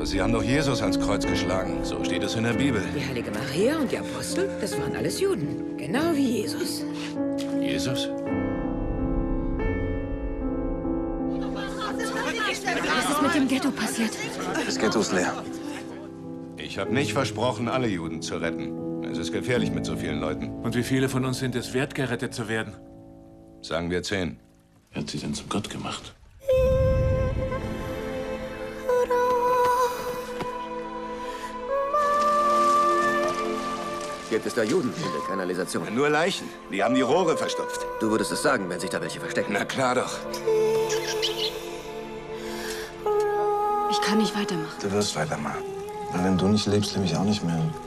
Aber Sie haben doch Jesus ans Kreuz geschlagen. So steht es in der Bibel. Die heilige Maria und die Apostel, das waren alles Juden. Genau wie Jesus. Jesus? Was ist mit dem Ghetto passiert? Das Ghetto ist leer. Ich habe nicht versprochen, alle Juden zu retten. Es ist gefährlich mit so vielen Leuten. Und wie viele von uns sind es wert, gerettet zu werden? Sagen wir 10. Wer hat sie denn zum Gott gemacht? Gibt es da Juden in der Kanalisation? Nur Leichen. Die haben die Rohre verstopft. Du würdest es sagen, wenn sich da welche verstecken. Na klar doch. Ich kann nicht weitermachen. Du wirst weitermachen. Weil wenn du nicht lebst, lebe ich auch nicht mehr.